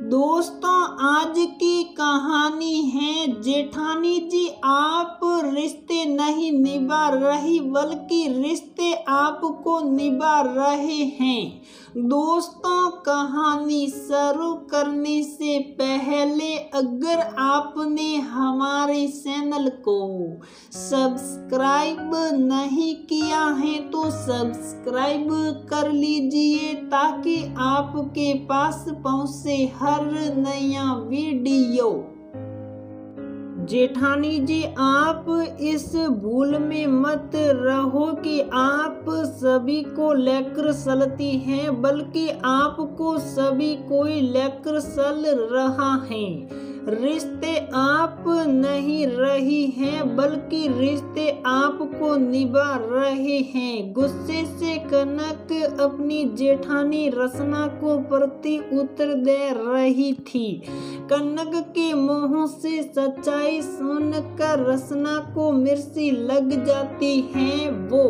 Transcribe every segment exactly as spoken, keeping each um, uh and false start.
दोस्तों, आज की कहानी है जेठानी जी आप रिश्ते नहीं निभा रही बल्कि रिश्ते आपको निभा रहे हैं। दोस्तों, कहानी शुरू करने से पहले अगर आपने हमारे चैनल को सब्सक्राइब नहीं किया है तो सब्सक्राइब कर लीजिए ताकि आपके पास पहुंचे हर नया वीडियो। जेठानी जी आप इस भूल में मत रहो कि आप सभी को लेकर चलती हैं, बल्कि आपको सभी कोई लेकर चल रहा है। रिश्ते आप नहीं रही हैं बल्कि रिश्ते आपको निभा रहे हैं। गुस्से से कनक अपनी जेठानी रसना को प्रति उत्तर दे रही थी। कनक के मुंह से सच्चाई सुनकर रसना को मिर्ची लग जाती है। वो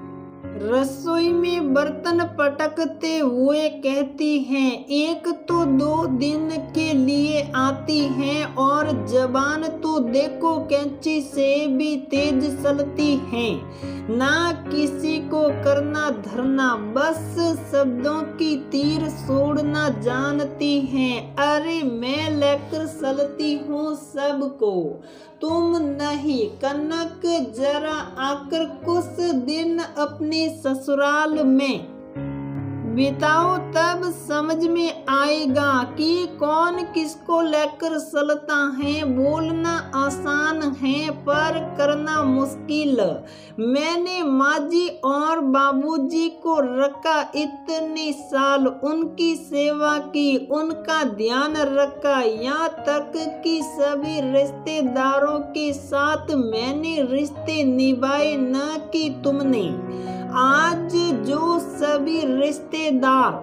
रसोई में बर्तन पटकते हुए कहती हैं, एक तो दो दिन के लिए आती हैं और जबान तो देखो कैंची से भी तेज चलती है। ना किसी को करना धरना, बस शब्दों की तीर छोड़ना जानती हैं। अरे मैं लेकर चलती हूँ सबको, तुम नहीं। कनक जरा आकर कुछ दिन अपने ससुराल में बिताओ, तब समझ में आएगा कि कौन किसको लेकर चलता है। बोलना आसान है पर करना मुश्किल। मैंने माँ जी और बाबूजी को रखा इतने साल, उनकी सेवा की, उनका ध्यान रखा, यहाँ तक कि सभी रिश्तेदारों के साथ मैंने रिश्ते निभाए, न कि तुमने। आज जो सभी रिश्तेदार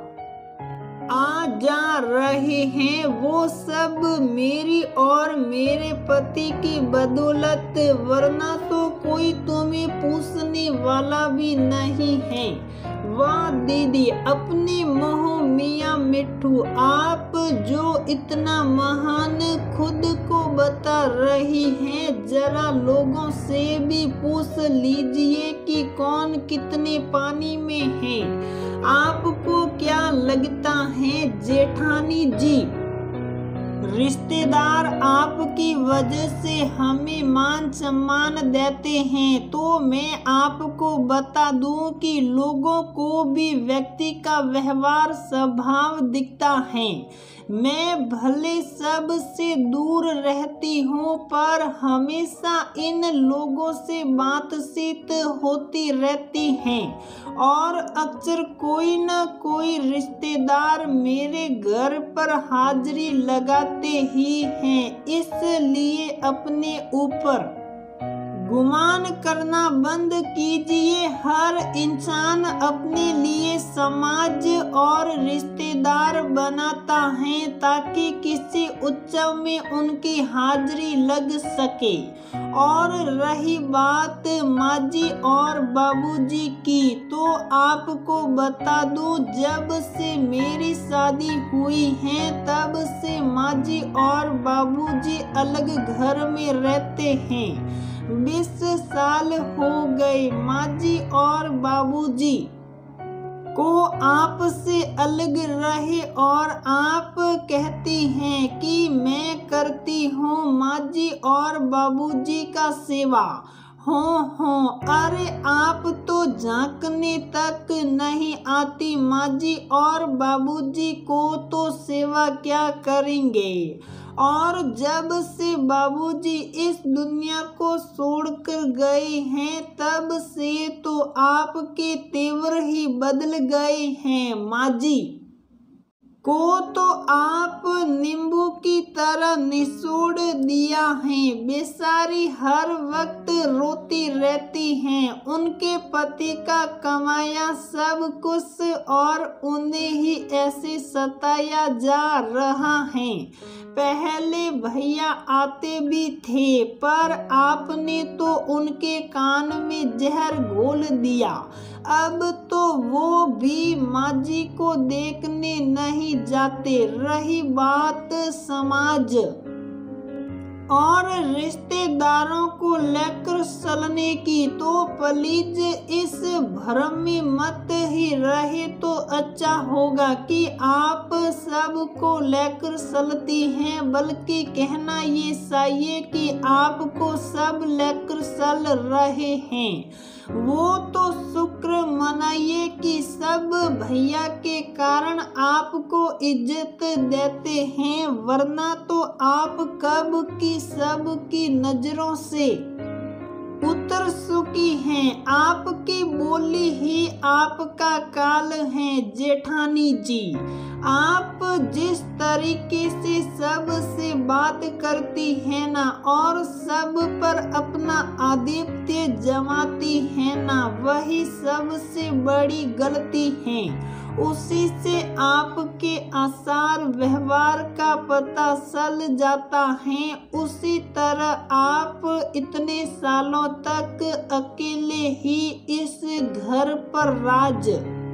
आ जा रहे हैं वो सब मेरी और मेरे पति की बदौलत, वरना तो कोई तुम्हें पूछने वाला भी नहीं है। वाह दीदी, अपने मुँह मियाँ मिट्ठू, आप जो इतना महान खुद को बता रही हैं, जरा लोगों से भी पूछ लीजिए कि कौन कितने पानी में है। आपको क्या लगता है जेठानी जी, रिश्तेदार आपकी वजह से हमें मान सम्मान देते हैं? तो मैं आपको बता दूं कि लोगों को भी व्यक्ति का व्यवहार स्वभाव दिखता है। मैं भले सब से दूर रहती हूँ पर हमेशा इन लोगों से बातचीत होती रहती है और अक्सर कोई न कोई रिश्तेदार मेरे घर पर हाजिरी लगाते ही हैं। इसलिए अपने ऊपर गुमान करना बंद कीजिए। हर इंसान अपने लिए समाज और रिश्तेदार बनाता है ताकि किसी उत्सव में उनकी हाजिरी लग सके। और रही बात माँ जी और बाबूजी की, तो आपको बता दूं, जब से मेरी शादी हुई है तब से माँ जी और बाबूजी अलग घर में रहते हैं। बीस साल हो गए माँ जी और बाबूजी को आपसे अलग रहे और आप कहती हैं कि मैं करती हूँ माँ जी और बाबूजी का सेवा। हो हो अरे आप तो झांकने तक नहीं आती, माँ जी और बाबूजी को तो सेवा क्या करेंगे। और जब से बाबूजी इस दुनिया को छोड़कर गए हैं तब से तो आपके तेवर ही बदल गए हैं। माँ जी को तो आप नींबू की तरह निचोड़ दिया है। बेचारी हर वक्त रोती रहती हैं। उनके पति का कमाया सब कुछ और उन्हें ही ऐसे सताया जा रहा है। पहले भैया आते भी थे पर आपने तो उनके कान में जहर घोल दिया। अब तो वो भी माँ जी को देखने नहीं जाते। रही बात समाज और रिश्तेदारों को लेकर चलने की, तो प्लीज इस भ्रम में मत ही रहे तो अच्छा होगा कि आप सबको लेकर चलती हैं, बल्कि कहना ये चाहिए कि आपको सब लेकर चल रहे हैं। वो तो शुक्र मनाइए कि सब भैया के कारण आपको इज्जत देते हैं, वरना तो आप कब की सब की नजरों से उतर चुकी हैं। आपकी बोली ही आपका काल है जेठानी जी। आप जिस तरीके से सब से बात करती हैं ना, और सब पर अपना आधिपत्य जमाती हैं ना, वही सबसे बड़ी गलती है। उसी से आपके आचार व्यवहार का पता चल जाता है। उसी तरह आप इतने सालों तक अकेले ही इस घर पर राज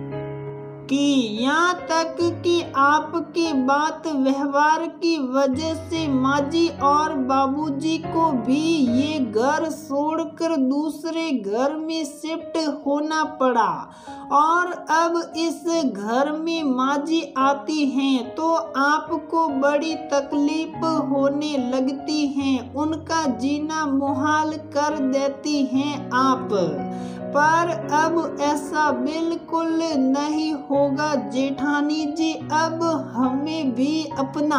की, यहाँ तक कि आपके बात व्यवहार की वजह से माँ जी और बाबूजी को भी ये घर छोड़कर दूसरे घर में शिफ्ट होना पड़ा। और अब इस घर में माँ जी आती हैं तो आपको बड़ी तकलीफ होने लगती है, उनका जीना मुहाल कर देती हैं आप। पर अब ऐसा बिल्कुल नहीं होगा जेठानी जी। अब हमें भी अपना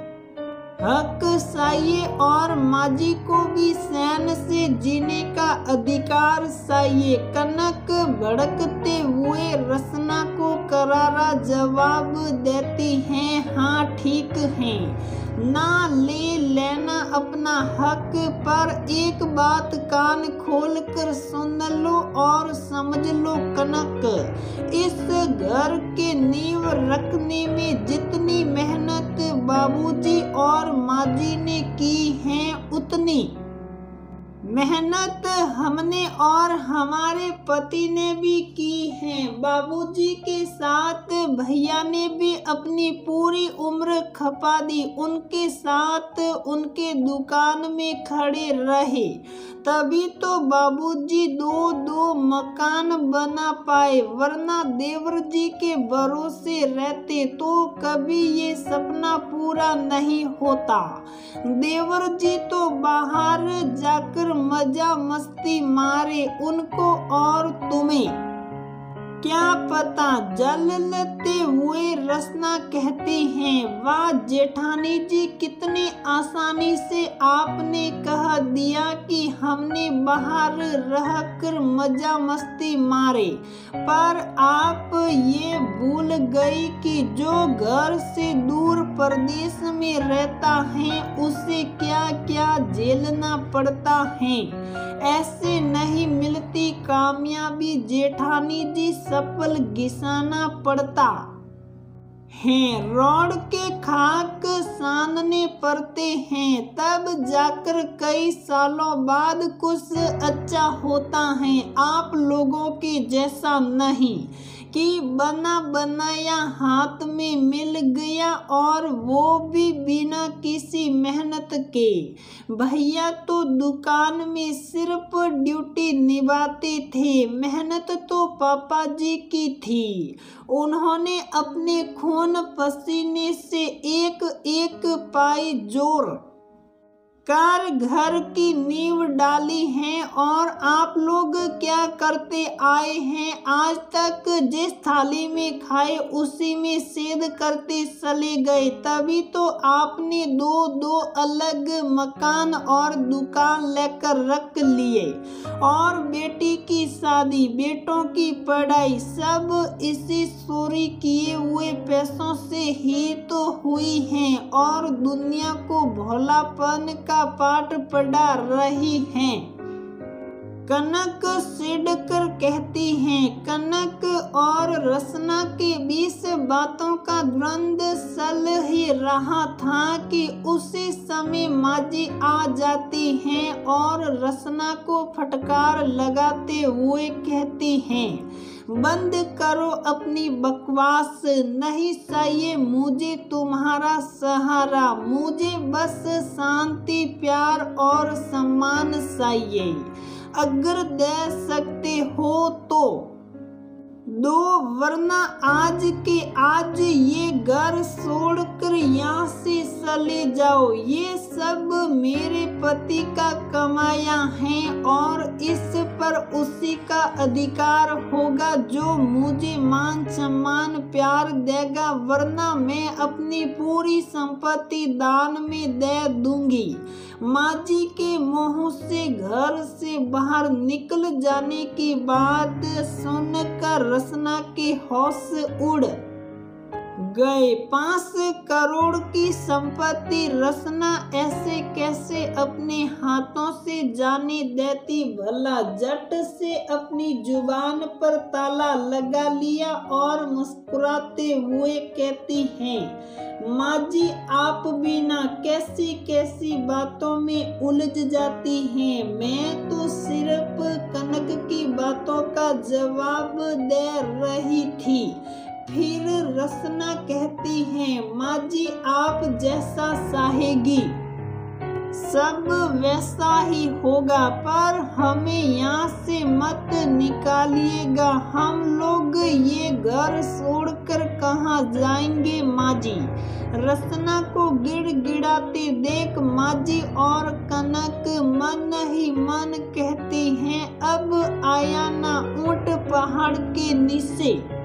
हक चाहिए और माँ जी को भी चैन से जीने का अधिकार चाहिए। कनक भड़कते हुए रसना को करारा जवाब देती हैं, हाँ ठीक है, ना ले लेना अपना हक, पर एक बात कान खोल कर सुन लो और समझ लो कनक, इस घर के नींव रखने में जितनी मेहनत बाबूजी और माँ जी ने की है, उतनी मेहनत हमने और हमारे पति ने भी की है। बाबूजी के साथ भैया ने भी अपनी पूरी उम्र खपा दी, उनके साथ उनके दुकान में खड़े रहे, तभी तो बाबूजी दो दो मकान बना पाए, वरना देवर जी के भरोसे रहते तो कभी ये सपना पूरा नहीं होता। देवर जी तो बाहर जाकर मजा मस्ती मारे, उनको और तुम्हें क्या पता जलते हुए रसना कहते हैं। वाह जेठानी जी, कितने आसानी से आपने कह दिया कि हमने बाहर रहकर मजा मस्ती मारे, पर आप ये भूल गई कि जो घर से दूर प्रदेश में रहता है उसे क्या क्या झेलना पड़ता है। ऐसे नहीं मिलती कामयाबी जेठानी जी, सफल घिसाना पड़ता है, रोड के खाक सानने पड़ते हैं, तब जाकर कई सालों बाद कुछ अच्छा होता है। आप लोगों के जैसा नहीं कि बना बनाया हाथ में मिल गया, और वो भी बिना किसी मेहनत के। भैया तो दुकान में सिर्फ ड्यूटी निभाते थे, मेहनत तो पापा जी की थी। उन्होंने अपने खून पसीने से एक एक पाई जोर कर घर की नींव डाली है, और आप लोग क्या करते आए हैं आज तक? जिस थाली में खाए उसी में सेध करते चले गए, तभी तो आपने दो दो अलग मकान और दुकान लेकर रख लिए, और बेटी की शादी, बेटों की पढ़ाई सब इसी चोरी किए हुए पैसों से ही तो हुई हैं, और दुनिया को भोलापन का पाठ पढ़ा रही हैं। कनक सिड़कर कहती हैं। कनक और रसना के बीच बातों का द्वंद्व चल ही रहा था कि उसी समय माँ जी आ जाती हैं और रसना को फटकार लगाते हुए कहती हैं, बंद करो अपनी बकवास, नहीं चाहिए मुझे तुम्हारा सहारा, मुझे बस शांति प्यार और सम्मान चाहिए। अगर दे सकते हो तो दो, वरना आज के आज ये घर छोड़कर यहाँ से चले जाओ। ये सब मेरे पति का कमाया है और इस पर उसी का अधिकार होगा जो मुझे मान सम्मान प्यार देगा, वरना मैं अपनी पूरी संपत्ति दान में दे दूंगी। माँ जी के मुंह से घर से बाहर निकल जाने की बात सुनकर रसना के होश उड़ गए। पांच करोड़ की संपत्ति रसना ऐसे कैसे अपने हाथों से जाने देती भला। झट से अपनी जुबान पर ताला लगा लिया और मुस्कुराते हुए कहती हैं, माँ जी आप भी ना कैसी कैसी बातों में उलझ जाती हैं। मैं तो सिर्फ कनक की बातों का जवाब दे रही थी। फिर रसना कहती है, माँ जी आप जैसा चाहेगी सब वैसा ही होगा, पर हमें यहाँ से मत निकालिएगा। हम लोग ये घर छोड़कर कहाँ जाएंगे माँ जी। रसना को गिड़गिड़ाते देख माँ जी और कनक मन ही मन कहती हैं, अब आया ना ऊंट पहाड़ के नीचे।